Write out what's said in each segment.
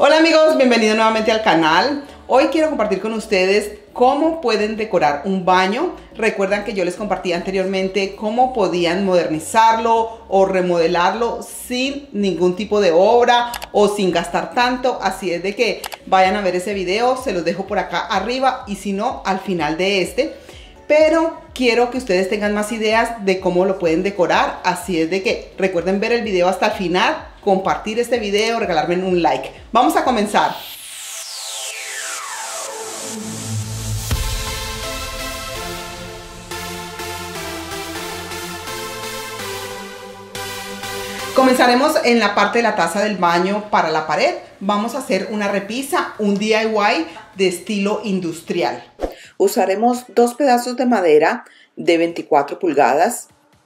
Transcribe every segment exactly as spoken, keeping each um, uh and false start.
Hola amigos, bienvenidos nuevamente al canal. Hoy quiero compartir con ustedes cómo pueden decorar un baño. Recuerdan que yo les compartí anteriormente cómo podían modernizarlo o remodelarlo sin ningún tipo de obra o sin gastar tanto. Así es de que vayan a ver ese video, se los dejo por acá arriba y si no, al final de este. Pero quiero que ustedes tengan más ideas de cómo lo pueden decorar. Así es de que recuerden ver el video hasta el final, compartir este video, regalarme un like. Vamos a comenzar. Comenzaremos en la parte de la taza del baño para la pared. Vamos a hacer una repisa, un D I Y de estilo industrial. Usaremos dos pedazos de madera de veinticuatro pulgadas.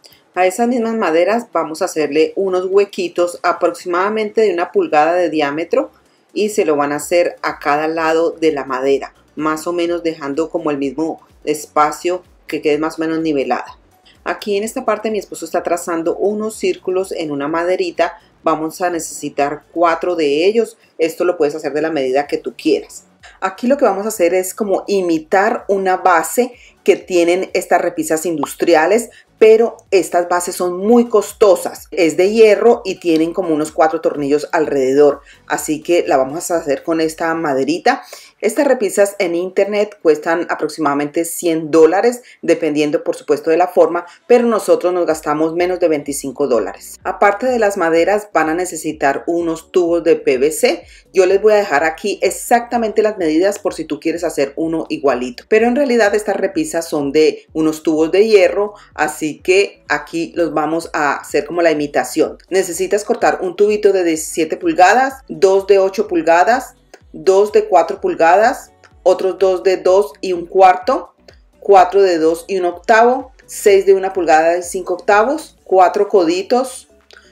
A esas mismas maderas vamos a hacerle unos huequitos aproximadamente de una pulgada de diámetro y se lo van a hacer a cada lado de la madera, más o menos dejando como el mismo espacio, que quede más o menos nivelada. Aquí en esta parte mi esposo está trazando unos círculos en una maderita. Vamos a necesitar cuatro de ellos. Esto lo puedes hacer de la medida que tú quieras. Aquí lo que vamos a hacer es como imitar una base que tienen estas repisas industriales, pero estas bases son muy costosas. Es de hierro y tienen como unos cuatro tornillos alrededor, así que la vamos a hacer con esta maderita. Estas repisas en internet cuestan aproximadamente cien dólares, dependiendo por supuesto de la forma, pero nosotros nos gastamos menos de veinticinco dólares. Aparte de las maderas van a necesitar unos tubos de P V C. Yo les voy a dejar aquí exactamente las medidas por si tú quieres hacer uno igualito, pero en realidad estas repisas son de unos tubos de hierro, así que aquí los vamos a hacer como la imitación. Necesitas cortar un tubito de diecisiete pulgadas, dos de ocho pulgadas, dos de cuatro pulgadas, otros dos de dos y un cuarto, cuatro de dos y un octavo, seis de una pulgada y cinco octavos, cuatro coditos,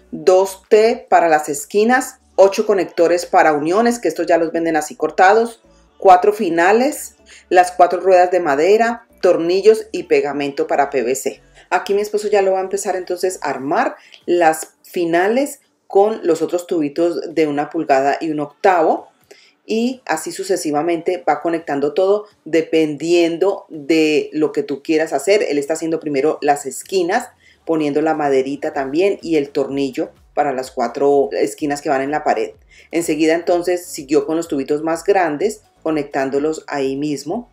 dos T para las esquinas, ocho conectores para uniones, que estos ya los venden así cortados, cuatro finales, las cuatro ruedas de madera, tornillos y pegamento para P V C. Aquí mi esposo ya lo va a empezar entonces a armar las finales con los otros tubitos de una pulgada y un octavo. Y así sucesivamente va conectando todo dependiendo de lo que tú quieras hacer. Él está haciendo primero las esquinas, poniendo la maderita también y el tornillo para las cuatro esquinas que van en la pared. Enseguida entonces siguió con los tubitos más grandes, conectándolos ahí mismo.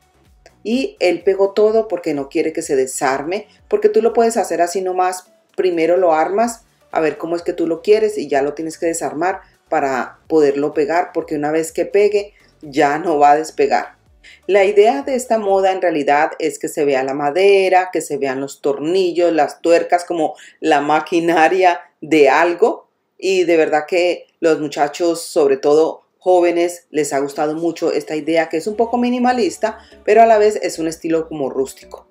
Y él pegó todo porque no quiere que se desarme, porque tú lo puedes hacer así nomás. Primero lo armas, a ver cómo es que tú lo quieres y ya lo tienes que desarmar para poderlo pegar, porque una vez que pegue ya no va a despegar. La idea de esta moda en realidad es que se vea la madera, que se vean los tornillos, las tuercas, como la maquinaria de algo, y de verdad que los muchachos, sobre todo jóvenes, les ha gustado mucho esta idea, que es un poco minimalista, pero a la vez es un estilo como rústico.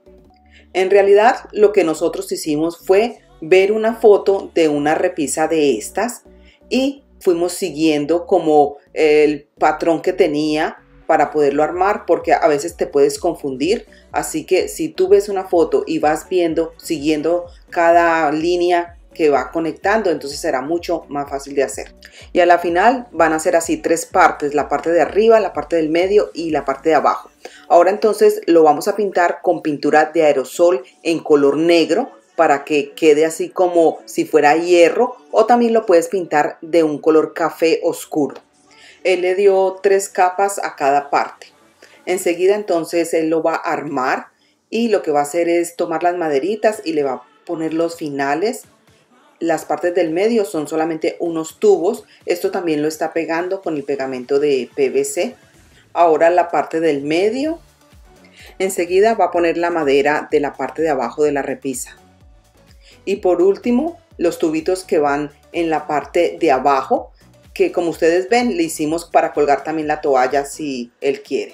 En realidad lo que nosotros hicimos fue ver una foto de una repisa de estas y fuimos siguiendo como el patrón que tenía para poderlo armar, porque a veces te puedes confundir. Así que si tú ves una foto y vas viendo, siguiendo cada línea que va conectando, entonces será mucho más fácil de hacer. Y a la final van a ser así tres partes: la parte de arriba, la parte del medio y la parte de abajo. Ahora entonces lo vamos a pintar con pintura de aerosol en color negro, para que quede así como si fuera hierro, o también lo puedes pintar de un color café oscuro. Él le dio tres capas a cada parte. Enseguida entonces él lo va a armar y lo que va a hacer es tomar las maderitas y le va a poner los finales. Las partes del medio son solamente unos tubos. Esto también lo está pegando con el pegamento de P V C. Ahora la parte del medio. Enseguida va a poner la madera de la parte de abajo de la repisa. Y por último, los tubitos que van en la parte de abajo, que como ustedes ven, le hicimos para colgar también la toalla si él quiere.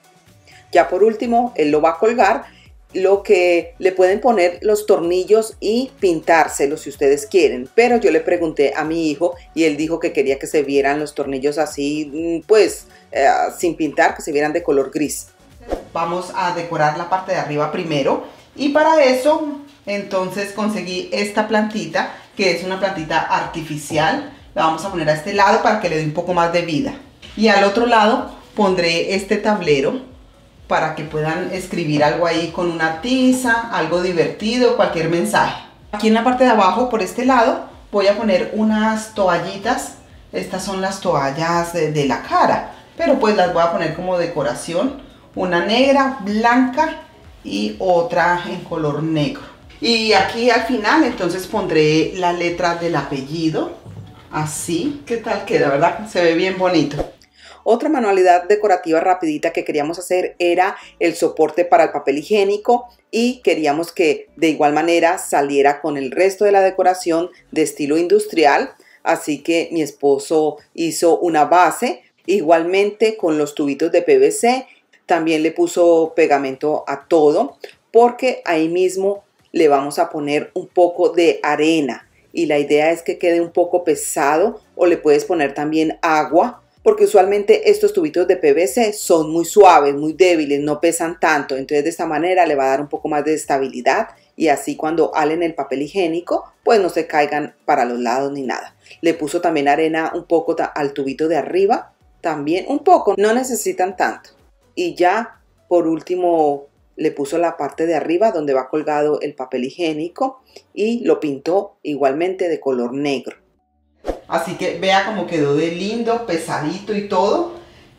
Ya por último, él lo va a colgar. Lo que le pueden poner los tornillos y pintárselos si ustedes quieren. Pero yo le pregunté a mi hijo y él dijo que quería que se vieran los tornillos así, pues, eh, sin pintar, que se vieran de color gris. Vamos a decorar la parte de arriba primero. Y para eso, entonces conseguí esta plantita, que es una plantita artificial. La vamos a poner a este lado para que le dé un poco más de vida. Y al otro lado pondré este tablero para que puedan escribir algo ahí con una tiza, algo divertido, cualquier mensaje. Aquí en la parte de abajo, por este lado, voy a poner unas toallitas. Estas son las toallas de, de la cara, pero pues las voy a poner como decoración. Una negra, blanca y otra en color negro. Y aquí al final entonces pondré la letra del apellido. Así, ¿qué tal queda, verdad? Se ve bien bonito. Otra manualidad decorativa rapidita que queríamos hacer era el soporte para el papel higiénico y queríamos que de igual manera saliera con el resto de la decoración de estilo industrial. Así que mi esposo hizo una base igualmente con los tubitos de P V C. También le puso pegamento a todo porque ahí mismo le vamos a poner un poco de arena. Y la idea es que quede un poco pesado, o le puedes poner también agua, porque usualmente estos tubitos de P V C son muy suaves, muy débiles, no pesan tanto. Entonces de esta manera le va a dar un poco más de estabilidad y así cuando halen el papel higiénico, pues no se caigan para los lados ni nada. Le puso también arena un poco al tubito de arriba, también un poco, no necesitan tanto. Y ya por último le puso la parte de arriba donde va colgado el papel higiénico y lo pintó igualmente de color negro. Así que vea cómo quedó de lindo, pesadito y todo.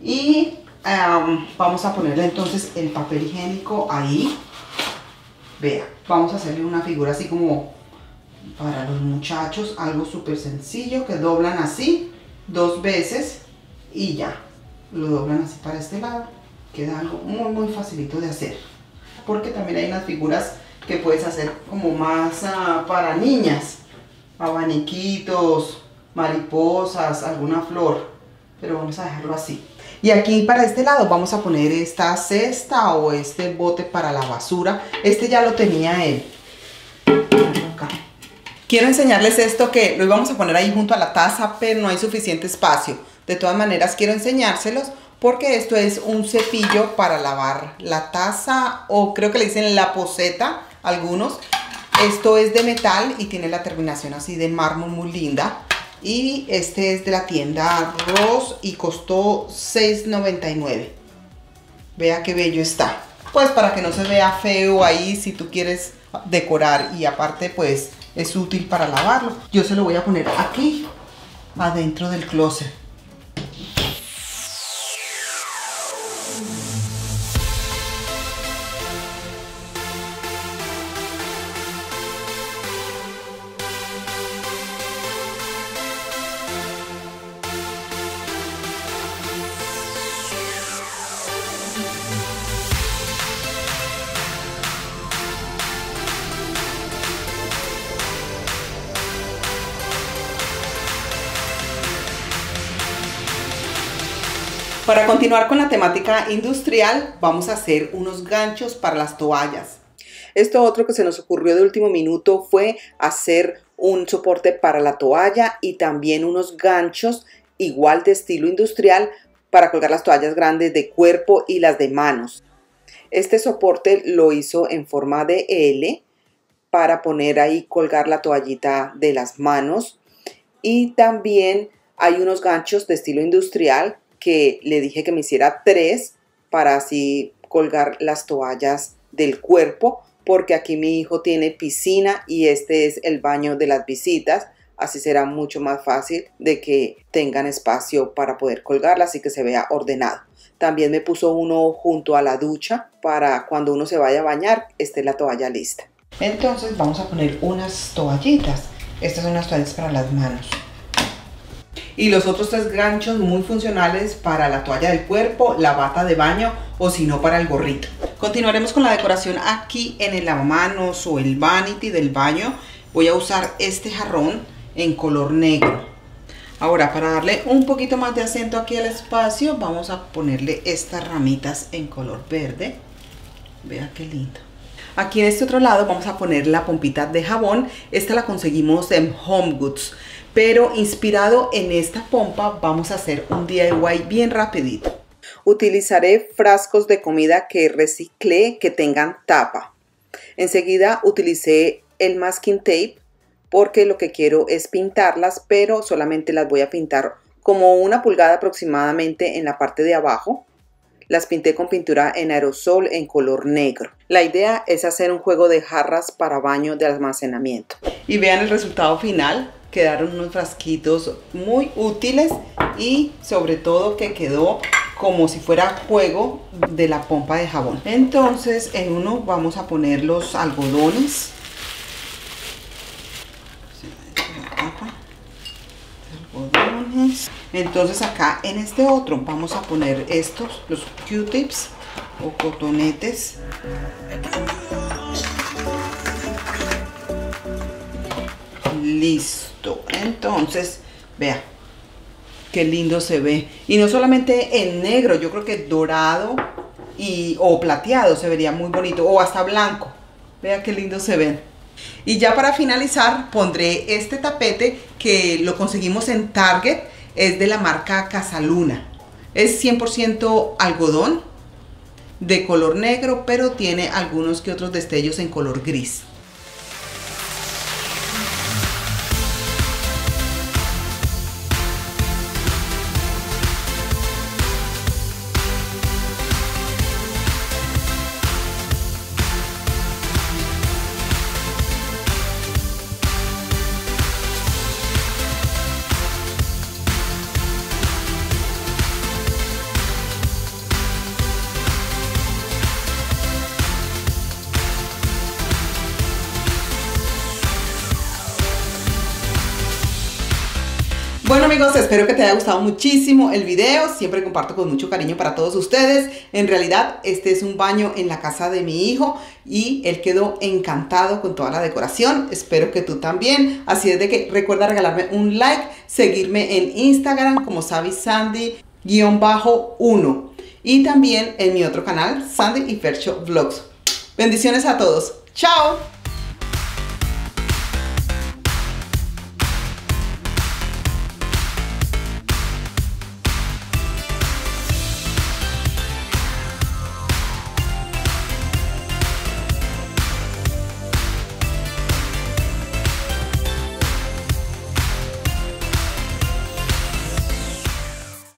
Y um, vamos a ponerle entonces el papel higiénico ahí. Vea, vamos a hacerle una figura así como para los muchachos, algo súper sencillo, que doblan así dos veces y ya. Lo doblan así para este lado. Queda algo muy muy facilito de hacer. Porque también hay unas figuras que puedes hacer como más uh, para niñas. Abaniquitos, mariposas, alguna flor. Pero vamos a dejarlo así. Y aquí para este lado vamos a poner esta cesta o este bote para la basura. Este ya lo tenía él. Acá. Quiero enseñarles esto que lo íbamos a poner ahí junto a la taza, pero no hay suficiente espacio. De todas maneras quiero enseñárselos porque esto es un cepillo para lavar la taza, o creo que le dicen la poceta algunos. Esto es de metal y tiene la terminación así de mármol muy linda. Y este es de la tienda Ross y costó seis noventa y nueve. Vea qué bello está. Pues para que no se vea feo ahí si tú quieres decorar, y aparte pues es útil para lavarlo. Yo se lo voy a poner aquí adentro del closet. Para continuar con la temática industrial, vamos a hacer unos ganchos para las toallas. Esto otro que se nos ocurrió de último minuto fue hacer un soporte para la toalla y también unos ganchos igual de estilo industrial para colgar las toallas grandes de cuerpo y las de manos. Este soporte lo hizo en forma de L para poner ahí, colgar la toallita de las manos. Y también hay unos ganchos de estilo industrial que le dije que me hiciera tres para así colgar las toallas del cuerpo, porque aquí mi hijo tiene piscina y este es el baño de las visitas, así será mucho más fácil de que tengan espacio para poder colgarlas y que se vea ordenado. También me puso uno junto a la ducha para cuando uno se vaya a bañar esté la toalla lista. Entonces vamos a poner unas toallitas. Estas son unas toallitas para las manos. Y los otros tres ganchos muy funcionales para la toalla del cuerpo, la bata de baño o si no para el gorrito. Continuaremos con la decoración aquí en el lavamanos o el vanity del baño. Voy a usar este jarrón en color negro. Ahora, para darle un poquito más de acento aquí al espacio, vamos a ponerle estas ramitas en color verde. Vea qué lindo. Aquí en este otro lado vamos a poner la pompita de jabón. Esta la conseguimos en Home Goods. Pero inspirado en esta pompa vamos a hacer un D I Y bien rapidito. Utilizaré frascos de comida que reciclé que tengan tapa. Enseguida utilicé el masking tape porque lo que quiero es pintarlas, pero solamente las voy a pintar como una pulgada aproximadamente en la parte de abajo. Las pinté con pintura en aerosol en color negro. La idea es hacer un juego de jarras para baño de almacenamiento. Y vean el resultado final. Quedaron unos frasquitos muy útiles y sobre todo que quedó como si fuera juego de la pompa de jabón. Entonces en uno vamos a poner los algodones. Algodones. Entonces acá en este otro vamos a poner estos, los Q-tips o cotonetes. Listo. Entonces, vea qué lindo se ve. Y no solamente en negro, yo creo que dorado y, o plateado se vería muy bonito. O hasta blanco. Vea qué lindo se ven. Y ya para finalizar pondré este tapete que lo conseguimos en Target. Es de la marca Casaluna. Es cien por ciento algodón de color negro, pero tiene algunos que otros destellos en color gris. Bueno amigos, espero que te haya gustado muchísimo el video, siempre comparto con mucho cariño para todos ustedes. En realidad este es un baño en la casa de mi hijo y él quedó encantado con toda la decoración, espero que tú también. Así es de que recuerda regalarme un like, seguirme en Instagram como Savisandy uno y también en mi otro canal, Sandy y Fercho Vlogs. Bendiciones a todos, ¡chao!